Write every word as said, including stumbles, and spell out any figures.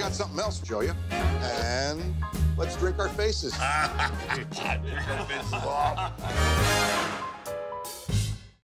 got something else to show you. And let's drink our faces. Drink our faces.